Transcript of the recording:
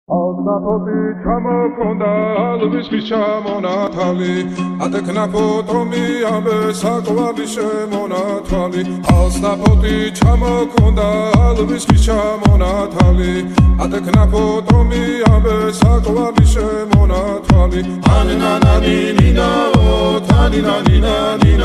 Alsapoti ჩამოქონდა ალვის ხის ჩამონათალი ატეკნა ფოტომი ამბე საკვალი შემონათვალი Alsapoti ჩამოქონდა ალვის ხის ჩამონათალი ატეკნა ფოტომი ამბე საკვალი შემონათვალი ანანანინინაო თანინანინანინა